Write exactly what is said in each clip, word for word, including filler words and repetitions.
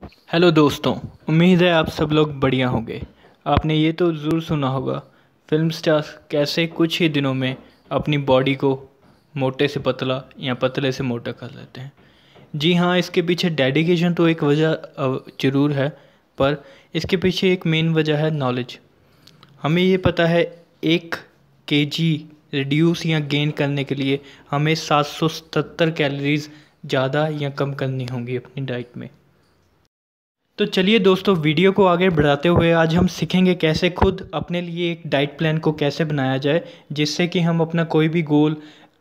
Hello दोस्तों, उम्मीद है आप सब लोग बढ़िया होंगे। आपने ये तो ज़रूर सुना होगा, फिल्म स्टार्स कैसे कुछ ही दिनों में अपनी बॉडी को मोटे से पतला या पतले से मोटा कर लेते हैं। जी हाँ, इसके पीछे डेडिकेशन तो एक वजह अ, ज़रूर है, पर इसके पीछे एक मेन वजह है नॉलेज। हमें ये पता है एक केजी रिड्यूस या गेन करने के लिए हमें सात सौ सतहत्तर कैलोरीज ज़्यादा या कम करनी होंगी अपनी डाइट में। तो चलिए दोस्तों, वीडियो को आगे बढ़ाते हुए आज हम सीखेंगे कैसे खुद अपने लिए एक डाइट प्लान को कैसे बनाया जाए, जिससे कि हम अपना कोई भी गोल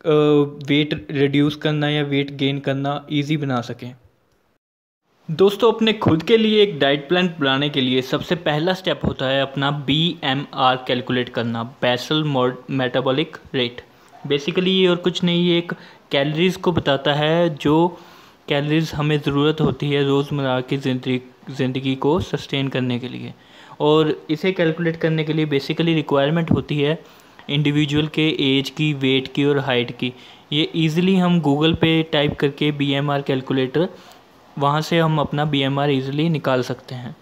वेट रिड्यूस करना या वेट गेन करना इजी बना सकें। दोस्तों, अपने खुद के लिए एक डाइट प्लान बनाने के लिए सबसे पहला स्टेप होता है अपना बी एम आर कैलकुलेट करना, बेसल मेटाबॉलिक रेट। बेसिकली ये और कुछ नहीं, ये एक कैलोरीज़ को बताता है, जो कैलोरीज़ हमें ज़रूरत होती है रोज़मर्रा की ज़िंदगी ज़िंदगी को सस्टेन करने के लिए। और इसे कैलकुलेट करने के लिए बेसिकली रिक्वायरमेंट होती है इंडिविजुअल के एज की, वेट की और हाइट की। ये इजीली हम गूगल पे टाइप करके बी एम आर कैलकुलेटर, वहाँ से हम अपना बी एम आर ईज़िली निकाल सकते हैं।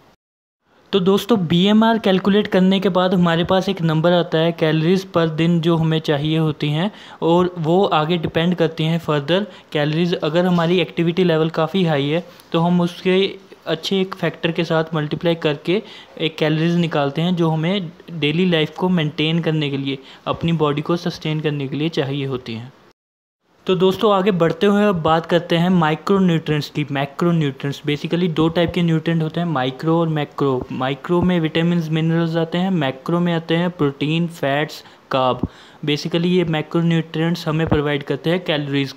तो दोस्तों, बी एम आर कैलकुलेट करने के बाद हमारे पास एक नंबर आता है कैलोरीज़ पर दिन जो हमें चाहिए होती हैं, और वो आगे डिपेंड करती हैं फर्दर कैलोरीज़। अगर हमारी एक्टिविटी लेवल काफ़ी हाई है तो हम उसके अच्छे एक फैक्टर के साथ मल्टीप्लाई करके एक कैलोरीज़ निकालते हैं जो हमें डेली लाइफ को मेंटेन करने के लिए, अपनी बॉडी को सस्टेन करने के लिए चाहिए होती हैं। तो दोस्तों, आगे बढ़ते हुए अब बात करते हैं माइक्रो न्यूट्रिएंट्स की। मैक्रो न्यूट्रिएंट्स बेसिकली दो टाइप के न्यूट्रिएंट होते हैं, माइक्रो और मैक्रो। माइक्रो में विटामिन मिनरल्स आते हैं, मैक्रो में आते हैं प्रोटीन, फैट्स, कार्ब। बेसिकली ये मैक्रो न्यूट्रिएंट्स हमें प्रोवाइड करते हैं कैलोरीज।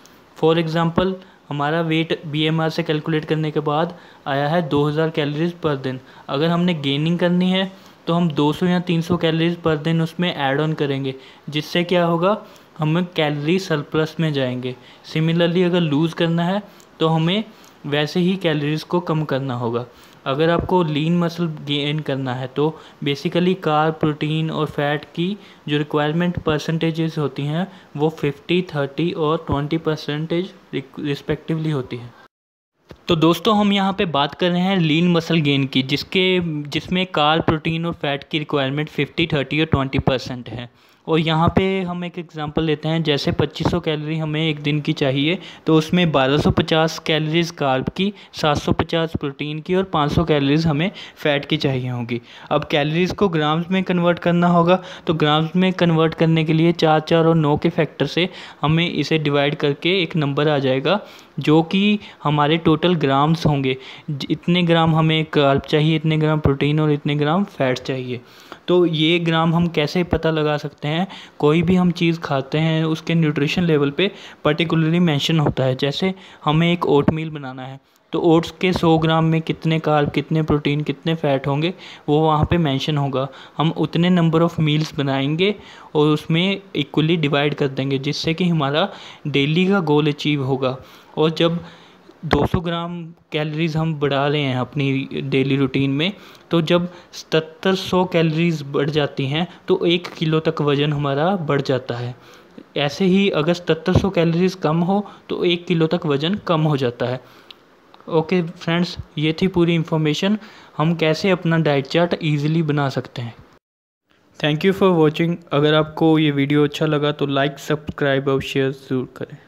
फॉर एग्जांपल, हमारा वेट बी एम आर से कैलकुलेट करने के बाद आया है दो हज़ार कैलोरीज पर दिन। अगर हमने गेनिंग करनी है तो हम दो सौ या तीन सौ कैलोरीज पर दिन उसमें ऐड ऑन करेंगे, जिससे क्या होगा, हम कैलोरी सरप्लस में जाएंगे। सिमिलरली अगर लूज़ करना है तो हमें वैसे ही कैलोरीज़ को कम करना होगा। अगर आपको लीन मसल गेन करना है तो बेसिकली कार्ब, प्रोटीन और फैट की जो रिक्वायरमेंट परसेंटेजेस होती हैं वो फिफ्टी, थर्टी और ट्वेंटी परसेंटेज रिस्पेक्टिवली होती है। तो दोस्तों, हम यहाँ पे बात कर रहे हैं लीन मसल गेन की, जिसके जिसमें कार्ब, प्रोटीन और फैट की रिक्वायरमेंट फिफ्टी, थर्टी और ट्वेंटी परसेंट है। और यहाँ पे हम एक एग्जांपल लेते हैं, जैसे पच्चीस सौ कैलोरी हमें एक दिन की चाहिए, तो उसमें बारह सौ पचास कैलोरीज कार्ब की, सात सौ पचास प्रोटीन की और पाँच सौ कैलोरीज हमें फ़ैट की चाहिए होगी। अब कैलोरीज़ को ग्राम्स में कन्वर्ट करना होगा, तो ग्राम्स में कन्वर्ट करने के लिए चार चार और नौ के फैक्टर से हमें इसे डिवाइड करके एक नंबर आ जाएगा, जो कि हमारे टोटल ग्राम्स होंगे। इतने ग्राम हमें कार्ब चाहिए, इतने ग्राम प्रोटीन और इतने ग्राम फैट चाहिए। तो ये ग्राम हम कैसे पता लगा सकते हैं? कोई भी हम चीज़ खाते हैं उसके न्यूट्रिशन लेवल पे पर्टिकुलरली मेंशन होता है। जैसे हमें एक ओट मील बनाना है, तो ओट्स के सौ ग्राम में कितने कार्ब, कितने प्रोटीन, कितने फैट होंगे, वो वहाँ पे मेंशन होगा। हम उतने नंबर ऑफ़ मील्स बनाएंगे और उसमें इक्वली डिवाइड कर देंगे, जिससे कि हमारा डेली का गोल अचीव होगा। और जब दो सौ ग्राम कैलोरीज हम बढ़ा रहे हैं अपनी डेली रूटीन में, तो जब सत्तर सौ कैलोरीज बढ़ जाती हैं तो एक किलो तक वज़न हमारा बढ़ जाता है। ऐसे ही अगर सत्तर सौ कैलोरीज कम हो तो एक किलो तक वज़न कम हो जाता है। ओके फ्रेंड्स, ये थी पूरी इन्फॉर्मेशन, हम कैसे अपना डाइट चार्ट ईजिली बना सकते हैं। Thank you for watching. अगर आपको ये वीडियो अच्छा लगा तो लाइक, सब्सक्राइब और शेयर ज़रूर करें।